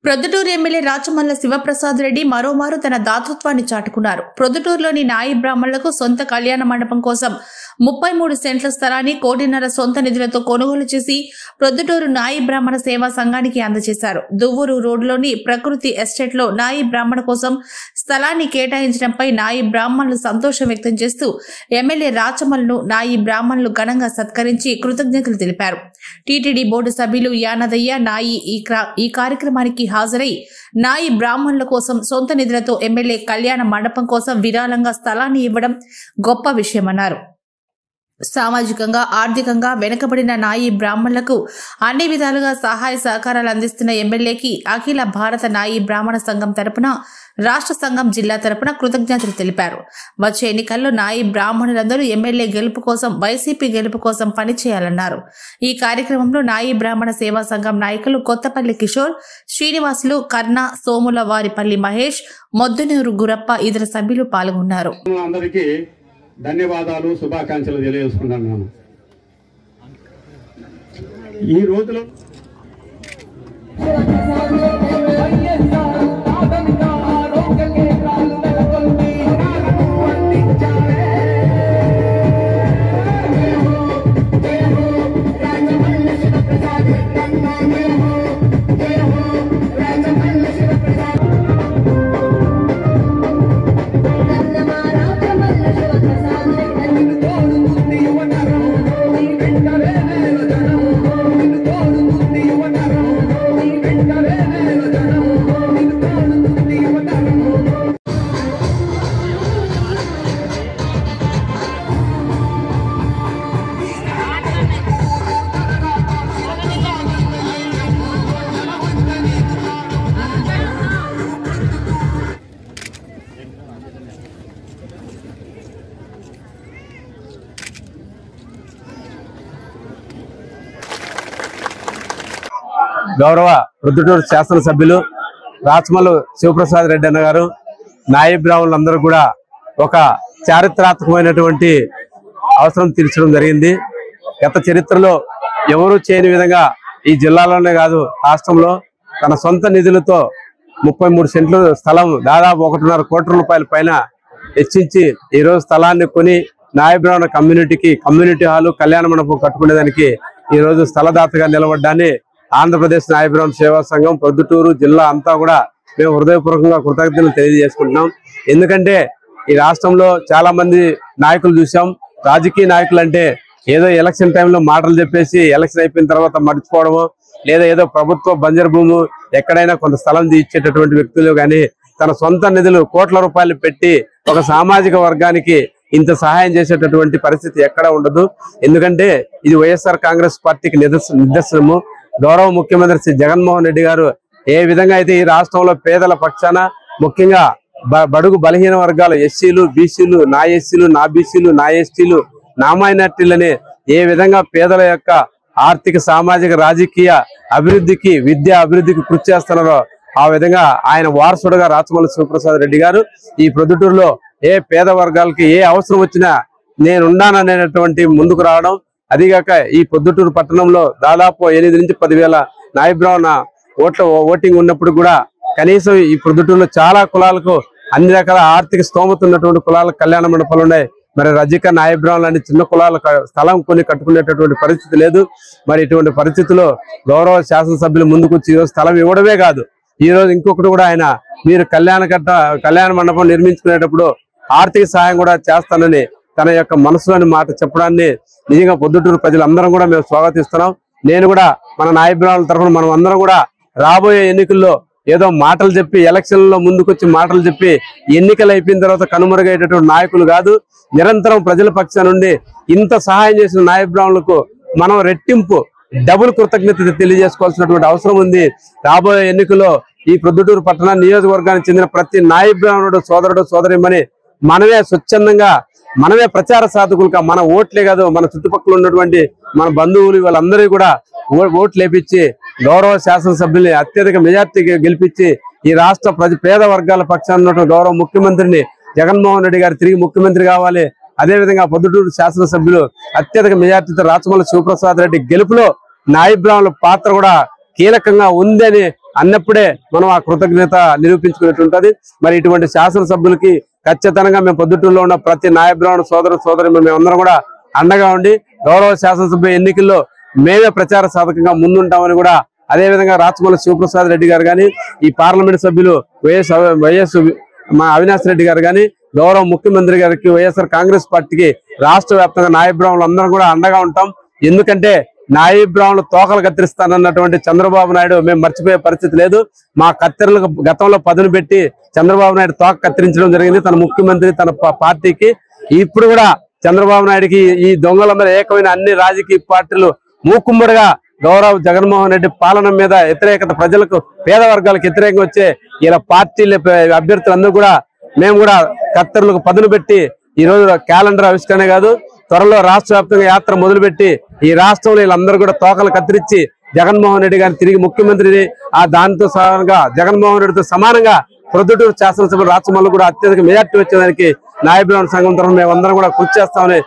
Proddatur MLA Rachamalla Sivaprasad Reddy మరోమారు తన దాతృత్వాన్ని చాటుకున్నారు. ప్రొద్దుటూరులోని నాయి బ్రాహ్మణులకు సొంత కళ్యాణ మండపం కోసం 33 సెంట్ల స్థలాన్ని 1.5 కోటి సొంత నిధులతో కొనుగోలు చేసి ప్రొద్దుటూరు నాయి బ్రాహ్మణ సేవా సంఘానికి అందజేశారు. దువ్వూరు రోడ్లోని ప్రకృతి ఎస్టేట్లో నాయి బ్రాహ్మణ కోసం స్థలాన్ని కేటాయించడంపై నాయి బ్రాహ్మణులు సంతోషం వ్యక్తం చేస్తూ ఎమ్మెల్యే రాచమల్లను నాయి బ్రాహ్మణులు ఘనంగా సత్కరించి కృతజ్ఞతలు తెలిపారు. టీటీడీ బోర్డు సభ్యులు యానదయ్య నాయి ఈ కార్యక్రమానికి హాజరై నాయి బ్రాహ్మణుల కోసం సొంత నిధులతో ఎమ్మెల్యే కళ్యాణ మండపం కోసం విరాళంగా స్థలాన్ని ఇవ్వడం గొప్ప విషయమన్నారు. సామాజికంగా ఆర్థికంగా వెనుకబడిన నాయి బ్రాహ్మణులకు అన్ని విధాలుగా సహాయ సహకారాలు అందిస్తున్న ఎమ్మెల్యేకి అఖిల భారత నాయి బ్రాహ్మణ సంఘం తరపున రాష్ట్ర సంఘం జిల్లా తరపున కృతజ్ఞతలు తెలిపారు. వచ్చే ఎన్నికల్లో నాయి బ్రాహ్మణులందరూ ఎమ్మెల్యే గెలుపు కోసం వైసీపీ గెలుపు కోసం పనిచేయాలన్నారు. ఈ కార్యక్రమంలో నాయి బ్రాహ్మణ సేవా సంఘం నాయకులు కొత్తపల్లి కిషోర్, శ్రీనివాసులు, కర్ణ, సోముల వారిపల్లి మహేష్, మొద్దునూరు గురప్ప ఇతర సభ్యులు పాల్గొన్నారు. ధన్యవాదాలు, శుభాకాంక్షలు తెలియజేసుకుంటున్నాను. ఈ రోజులో గౌరవ ప్రొద్దుటూరు శాసనసభ్యులు రాచమల్లు శివప్రసాద్ రెడ్డి అన్న గారు నాయి బ్రాహ్మణులందరూ కూడా ఒక చారిత్రాత్మకమైనటువంటి అవసరం తీర్చడం జరిగింది. గత చరిత్రలో ఎవరూ చేయని విధంగా ఈ జిల్లాలోనే కాదు రాష్ట్రంలో తన సొంత నిధులతో 33 సెంట్ల స్థలం దాదాపు 1.5 కోట్ల రూపాయల పైన వెచ్చించి ఈరోజు స్థలాన్ని కొని నాయి బ్రాహ్మణ కమ్యూనిటీ హాలు కళ్యాణ మండపం కట్టుకునేదానికి ఈరోజు స్థలదాతగా నిలబడ్డాన్ని ఆంధ్రప్రదేశ్ నాయి బ్రాహ్మణ సేవా సంఘం ప్రొద్దుటూరు జిల్లా అంతా కూడా మేము హృదయపూర్వకంగా కృతజ్ఞతలు తెలియజేసుకుంటున్నాం. ఎందుకంటే ఈ రాష్ట్రంలో చాలా మంది నాయకులు చూసాం. రాజకీయ నాయకులు అంటే ఏదో ఎలక్షన్ టైంలో మాటలు చెప్పేసి ఎలక్షన్ అయిపోయిన తర్వాత మర్చిపోవడము, లేదా ఏదో ప్రభుత్వ బంజరు భూము ఎక్కడైనా కొంత స్థలం ఇచ్చేటటువంటి వ్యక్తులు కానీ తన సొంత నిధులు కోట్ల రూపాయలు పెట్టి ఒక సామాజిక వర్గానికి ఇంత సహాయం చేసేటటువంటి పరిస్థితి ఎక్కడ ఉండదు. ఎందుకంటే ఇది వైఎస్ఆర్ కాంగ్రెస్ పార్టీకి నిదర్శనము. గౌరవ ముఖ్యమంత్రి శ్రీ జగన్మోహన్ రెడ్డి గారు ఏ విధంగా అయితే ఈ రాష్ట్రంలో పేదల పక్షాన ముఖ్యంగా బడుగు బలహీన వర్గాలు ఎస్సీలు, బీసీలు, నా ఎస్సీలు, నా బీసీలు, నా ఎస్టీలు, నా మైనార్టీలని ఏ విధంగా పేదల యొక్క ఆర్థిక, సామాజిక, రాజకీయ అభివృద్ధికి, విద్యా అభివృద్ధికి కృషి చేస్తున్నారో ఆ విధంగా ఆయన వారసుడుగా రాచమల్లు శివప్రసాద్ రెడ్డి గారు ఈ ప్రొద్దుటూరులో ఏ పేద వర్గాలకి ఏ అవసరం వచ్చినా నేనున్నాననేటువంటి ముందుకు రావడం. అదిగాక ఈ పొద్దుటూరు పట్టణంలో దాదాపు 8 నుంచి 10,000 నాయి బ్రాహ్మణ ఓటింగ్ ఉన్నప్పుడు కూడా కనీసం ఈ పొద్దుటూరులో చాలా కులాలకు అన్ని రకాల ఆర్థిక స్తోమత ఉన్నటువంటి కులాలకు కళ్యాణ మండపాలు ఉన్నాయి. మరి రజిక నాయి బ్రాహ్మణులు అన్ని చిన్న కులాల స్థలం కొని కట్టుకునేటటువంటి పరిస్థితి లేదు. మరి ఇటువంటి పరిస్థితుల్లో గౌరవ శాసనసభ్యులు ముందుకు వచ్చి ఈరోజు స్థలం ఇవ్వడమే కాదు, ఈ రోజు ఇంకొకటి కూడా ఆయన మీరు కళ్యాణ మండపం నిర్మించుకునేటప్పుడు ఆర్థిక సహాయం కూడా చేస్తానని తన యొక్క మనసులోని మాట చెప్పడాన్ని నిజంగా పొద్దుటూరు ప్రజలందరం కూడా మేము స్వాగతిస్తున్నాం. నేను కూడా మన నాయి బ్రాహ్మణుల తరఫున మనం అందరం కూడా రాబోయే ఎన్నికల్లో ఏదో మాటలు చెప్పి ఎలక్షన్లలో ముందుకొచ్చి మాటలు చెప్పి ఎన్నికలు అయిపోయిన తర్వాత కనుమరుగయ్యేటటువంటి నాయకులు కాదు. నిరంతరం ప్రజల పక్షాన నుండి ఇంత సహాయం చేసిన నాయి బ్రాహ్మణులకు మనం రెట్టింపు డబుల్ కృతజ్ఞత తెలియజేసుకోవాల్సినటువంటి అవసరం ఉంది. రాబోయే ఎన్నికల్లో ఈ ప్రొద్దుటూరు పట్టణ నియోజకవర్గానికి చెందిన ప్రతి నాయి బ్రాహ్మణుడు సోదరుడు సోదరిమని మనమే స్వచ్ఛందంగా మనమే ప్రచార సాధకులుగా మన ఓట్లే కాదు మన చుట్టుపక్కల ఉన్నటువంటి మన బంధువులు వాళ్ళందరూ కూడా ఓట్లు వేపించి గౌరవ శాసనసభ్యుల్ని అత్యధిక మెజార్టీగా గెలిపించి ఈ రాష్ట్ర పేద వర్గాల పక్షాన ఉన్నటువంటి గౌరవ ముఖ్యమంత్రిని జగన్మోహన్ రెడ్డి గారు తిరిగి ముఖ్యమంత్రి కావాలి. అదేవిధంగా పొద్దుటూరు శాసనసభ్యులు అత్యధిక మెజార్టీతో రాచమల్లు శివప్రసాద్ రెడ్డి గెలుపులో నాయి బ్రాహ్మణుల పాత్ర కూడా కీలకంగా ఉందని అన్నప్పుడే మనం ఆ కృతజ్ఞత నిరూపించుకున్నట్టు ఉంటది. మరి ఇటువంటి శాసనసభ్యులకి ఖచ్చితంగా మేము పొద్దుటూరులో ఉన్న ప్రతి నాయ బ్రాహ్మణ సోదరి మేమందరం కూడా అండగా ఉండి గౌరవ శాసనసభ్య ఎన్నికల్లో మేమే ప్రచార సాధకంగా ముందుంటామని కూడా, అదేవిధంగా రాచమల్లి శివప్రసాద్ రెడ్డి గారు కానీ, ఈ పార్లమెంట్ సభ్యులు వైఎస్ అవినాష్ రెడ్డి గారు కానీ, గౌరవ ముఖ్యమంత్రి గారికి, వైఎస్ఆర్ కాంగ్రెస్ పార్టీకి రాష్ట్ర వ్యాప్తంగా నాయ బ్రాహ్మణులు అందరం కూడా అండగా ఉంటాం. ఎందుకంటే నాయ బ్రాహ్మణులు తోకలు కత్తిరిస్తానన్నటువంటి చంద్రబాబు నాయుడు మేము మర్చిపోయే పరిస్థితి లేదు. మా కత్తెరలకు గతంలో పదును పెట్టి చంద్రబాబు నాయుడు తోక కత్తిరించడం జరిగింది తన ముఖ్యమంత్రి తన పార్టీకి. ఇప్పుడు కూడా చంద్రబాబు నాయుడికి ఈ దొంగలందరూ ఏకమైన అన్ని రాజకీయ పార్టీలు మూకుమ్మడిగా గౌరవ జగన్మోహన్ రెడ్డి పాలన మీద వ్యతిరేకత, ప్రజలకు పేద వర్గాలకు వ్యతిరేకంగా వచ్చే ఇలా పార్టీల అభ్యర్థులందరూ కూడా మేము కూడా కత్తెరలకు పదును పెట్టి ఈ రోజు క్యాలెండర్ ఆవిష్కరణ కాదు, త్వరలో రాష్ట్ర వ్యాప్తంగా యాత్ర మొదలుపెట్టి ఈ రాష్ట్రంలో వీళ్ళందరూ కూడా తోకలు కత్తిరించి జగన్మోహన్ రెడ్డి గారిని తిరిగి ముఖ్యమంత్రిని దాంతో సమానంగా జగన్మోహన్ రెడ్డితో సమానంగా ప్రొద్దుటూరు శాసనసభ రాచమల్లు కూడా అత్యధిక మెజార్టీ వచ్చేదానికి నాయ బ్రాహ్మణ సంఘం తరఫున మేమందరం కూడా కృషి చేస్తామని